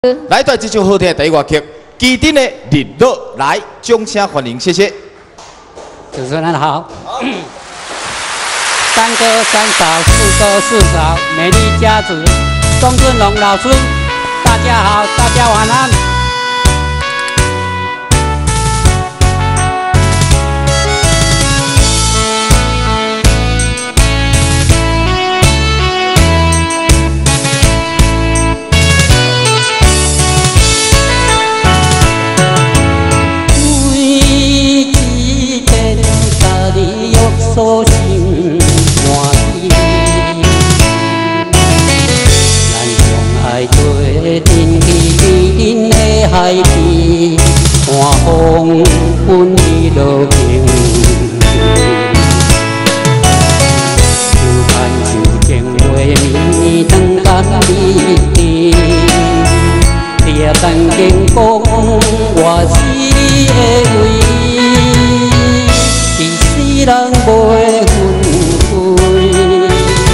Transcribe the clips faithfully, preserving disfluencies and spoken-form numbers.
来带这首好听的第一乐曲，基丁的《日落》，来掌声欢迎，谢谢。 主持人好。三哥三嫂，四哥四嫂，美丽家族，钟振龙老师，大家好，大家晚安。 所心欢喜，咱相爱对天气，因的海边，看风云日落平。手牵手情袂暝，长干美甜，也曾经讲我是的位。 人袂分开，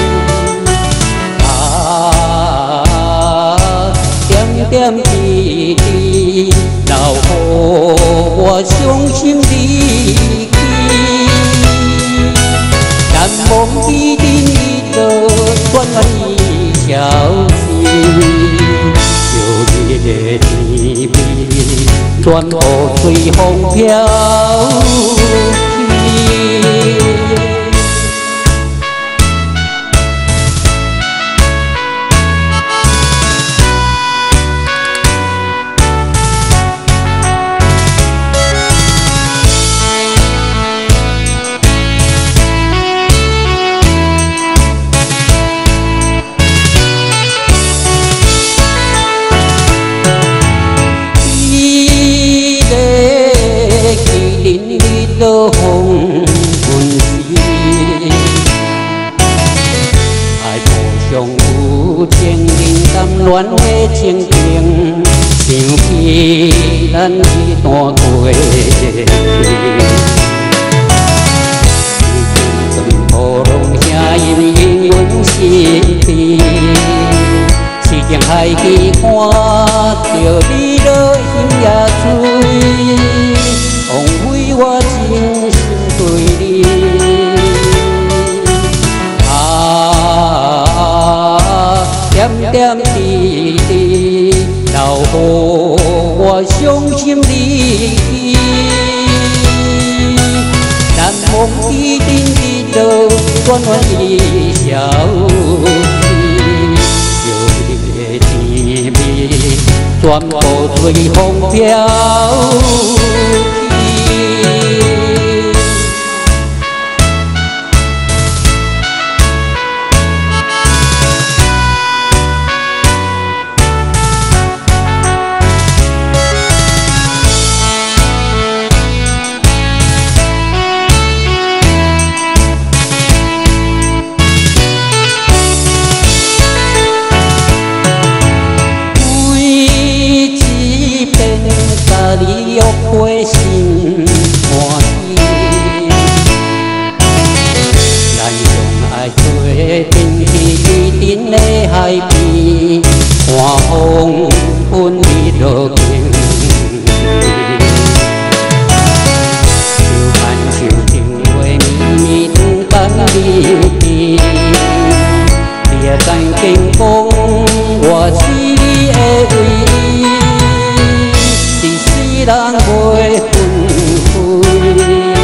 啊，点点滴滴，留予我伤心离去。难忘伊阵日落，转转伊消息，旧日的天边，全部随风飘。 落风云时，爱互相有情，人谈恋的情景，想起咱一段过去。雨拢声音引阮心悲，时间海去看着你落心也碎。 枉费我真心对你，啊，点点滴滴，留予我伤心离去。难忘伊阵日落，转转伊消息，旧日的甜蜜，全部随风飘。 你约会心欢喜，咱相爱做天气阵的海边，看风云日落平。手牵手情话绵绵长干美甜，也曾经讲我是你的唯一。 人袂分开，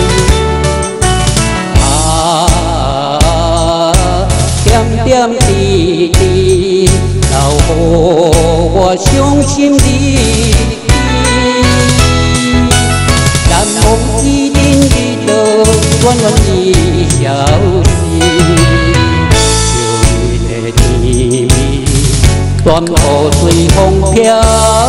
啊，点点滴滴，留予我伤心离去。难忘伊阵日落，转转伊消息，旧日的甜蜜，全部随风飘。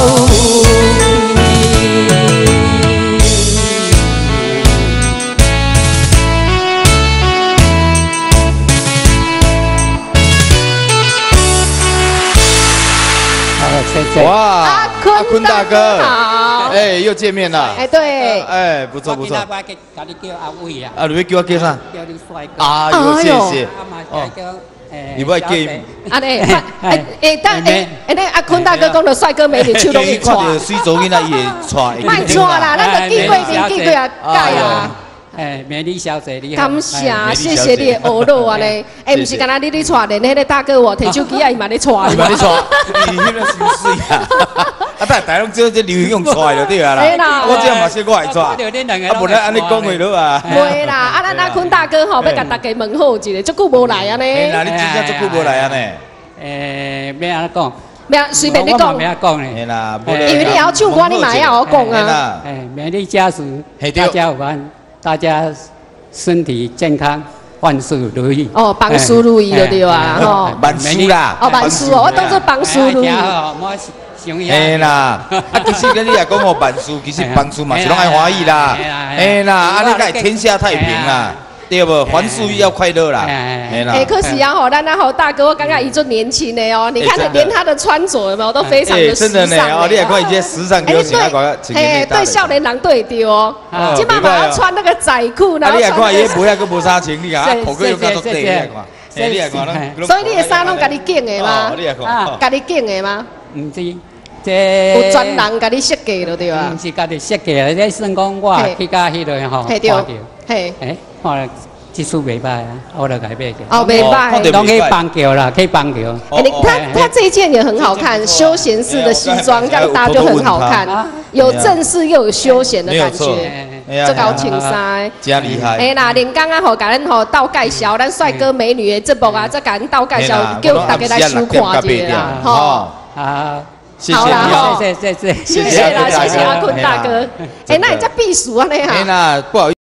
哇，阿坤大哥，哎，又见面了。 哎，对， 哎，不错不错。 我给你叫阿伟啊。 啊，你要叫我叫啥？ 叫你帅哥。 哎呦，谢谢。 啊嘛，叫你不爱介意？ 安尼，诶诶，但诶，诶，那阿坤大哥讲到帅哥美女，手拢会看到水族囡仔伊会带， 卖带啦，咱就见过面，见过啊，改啊。 哎，美丽小姐你好，感谢，谢谢你的欧乐啊嘞！哎，不是干那你咧带的，那个大哥我摕手机啊，伊嘛咧带。 伊嘛咧带，伊迄个真水啊！啊，但大拢只只流行用带就对啊啦。我这嘛是我会带，啊，不然安尼讲话了啊。 袂啦，啊，咱阿坤大哥吼，要甲大家问候一下，足久无来啊呢。 哎，那你真正足久无来啊呢？ 诶，要安怎讲？ 要随便你讲。 不要讲嘞。 嘿啦， 因为你要唱歌，你嘛要我讲啊。 哎，美丽家属，大家有安。大家身体健康，万事如意。 哦，万事如意就对啊，吼。 万事啦。 哦，万事哦，我当做万事如意。 嘿啦，啊，其实跟你也讲哦，万事其实万事嘛是拢爱欢喜啦。嘿啦，啊，你该天下太平啦。对不？凡事要快乐啦。 哎，可是啊，吼，咱那吼大哥，我感觉伊做年轻的哦，你看连他的穿着有没有都非常的时尚。真的呢， 哦，你也看一些时尚流行啊，广告。 哎，对少年人对对哦，今妈妈要穿那个仔裤，然后你也看伊不要跟无啥情侣啊，头壳又加做短，你也看。哎，你也看咱。 所以你的衫拢家己拣的吗？ 你也看。 家己拣的吗？ 唔是，这有专人家己设计了对吧？ 唔是家己设计的，这算讲我去甲迄个吼，看到， 嘿， 哎，看。技术袂歹啊，我就改变。 哦，袂歹， 拢去棒球啦，去棒球。 哎，你他他这一件也很好看，休闲式的西装，这样搭就很好看，有正式又有休闲的感觉。这高青衫， 真厉害。 哎啦，连刚刚吼，甲咱吼倒介绍咱帅哥美女的节目啊，再甲咱倒介绍，叫大家来收看一下啦，吼。 好， 谢谢你，谢谢谢谢， 谢谢啦，谢谢阿坤大哥。哎，那你在避暑啊？那哈？ 哎啦，不好意思。